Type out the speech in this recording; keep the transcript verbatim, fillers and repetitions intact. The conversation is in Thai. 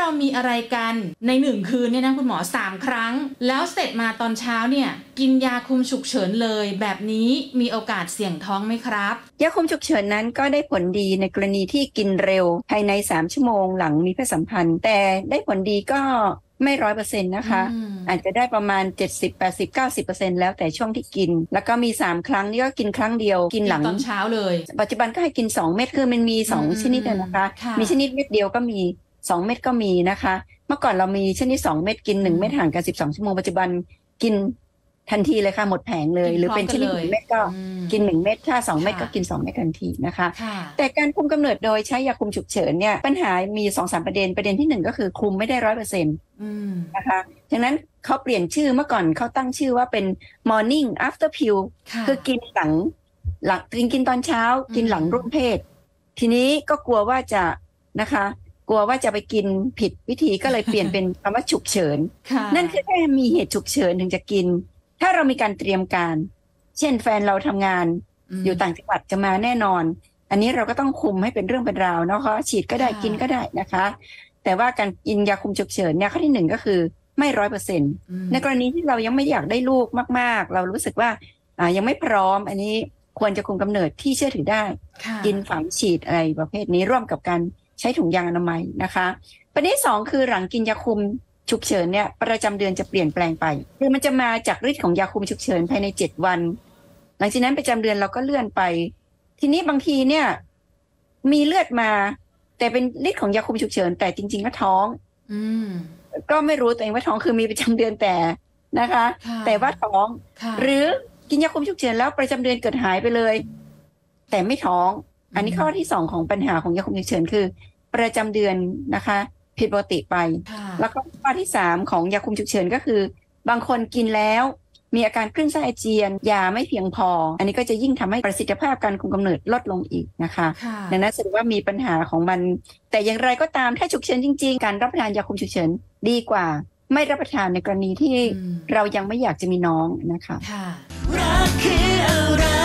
มีอะไรกันในหนึ่งคืนเนี่ยนะคุณหมอสามครั้งแล้วเสร็จมาตอนเช้าเนี่ยกินยาคุมฉุกเฉินเลยแบบนี้มีโอกาสเสี่ยงท้องไหมครับยาคุมฉุกเฉินนั้นก็ได้ผลดีในกรณีที่กินเร็วภายในสามชั่วโมงหลังมีเพศสัมพันธ์แต่ได้ผลดีก็ไม่ ร้อยเปอร์เซ็นต์ นะคะอ, อาจจะได้ประมาณเจ็ดสิบ แปดสิบ เก้าสิบเปอร์เซ็นต์ แล้วแต่ช่วงที่กินแล้วก็มีสามครั้งนี่ก็กินครั้งเดียวกินหลังตอนเช้าเลยปัจจุบันก็ให้กินสองเม็ดคือมันมีสองชนิดนะคะมีชนิดเม็ดเดียวก็มีสองเม็ดก็มีนะคะเมื่อก่อนเรามีชนิดสองเม็ดกินหนึ่งเม็ดห่างกันสิบสองชั่วโมงปัจจุบันกินทันทีเลยค่ะหมดแผงเลยหรือเป็นชนิดหนึ่งเม็ดก็กินหนึ่งเม็ดถ้าสองเม็ดก็กินสองเม็ดทันทีนะคะแต่การคุมกำเนิดโดยใช้ยาคุมฉุกเฉินเนี่ยปัญหามี สองถึงสาม ประเด็นประเด็นที่หนึ่งก็คือคุมไม่ได้ ร้อยเปอร์เซ็นต์ นะคะฉะนั้นเขาเปลี่ยนชื่อเมื่อก่อนเขาตั้งชื่อว่าเป็น morning after pill คือกินหลังหลังกินกินตอนเช้ากินหลังร่วมเพศทีนี้ก็กลัวว่าจะนะคะกลัวว่าจะไปกินผิดวิธีก็เลยเปลี่ยนเป็นคำว่าฉุกเฉินนั่นคือถ้ามีเหตุฉุกเฉินถึงจะกินถ้าเรามีการเตรียมการเช่นแฟนเราทำงาน อ, อยู่ต่างจังหวัดจะมาแน่นอนอันนี้เราก็ต้องคุมให้เป็นเรื่องเป็นราวเนาะฉีดก็ได้กินก็ได้นะคะแต่ว่าการกินยาคุมฉุกเฉินเนี่ยข้อที่หนึ่งก็คือไม่ร้อยเปอร์เซ็นต์ในกรณีที่เรายังไม่อยากได้ลูกมากๆเรารู้สึกว่าอ่ายังไม่พร้อมอันนี้ควรจะคุมกำเนิดที่เชื่อถือได้กินฝังฉีดอะไรประเภทนี้ร่วมกับการใช้ถุงยางอนามัยนะคะประเด็นที่สองคือหลังกินยาคุมฉุกเฉินเนี่ยประจำเดือนจะเปลี่ยนแปลงไปคือมันจะมาจากฤทธิ์ของยาคุมฉุกเฉินภายในเจ็ดวันหลังจากนั้นประจำเดือนเราก็เลื่อนไปทีนี้บางทีเนี่ยมีเลือดมาแต่เป็นฤทธิ์ของยาคุมฉุกเฉินแต่จริงๆก็ท้องอืมก็ไม่รู้ตัวเองว่าท้องคือมีประจำเดือนแต่นะคะแต่ว่าท้องหรือกินยาคุมฉุกเฉินแล้วประจำเดือนเกิดหายไปเลยแต่ไม่ท้องอันนี้ข้อที่สองของปัญหาของยาคุมฉุกเฉินคือประจำเดือนนะคะผิดปกติไปแล้วก็ข้อที่สามของยาคุมฉุกเฉินก็คือบางคนกินแล้วมีอาการคลื่นไส้อาเจียนยาไม่เพียงพออันนี้ก็จะยิ่งทำให้ประสิทธิภาพการคุมกำเนิดลดลงอีกนะคะดังนั้นแสดงว่ามีปัญหาของมันแต่อย่างไรก็ตามถ้าฉุกเฉินจริงๆการรับประทานยาคุมฉุกเฉินดีกว่าไม่รับประทานในกรณีที่เรายังไม่อยากจะมีน้องนะคะรักคืออะไร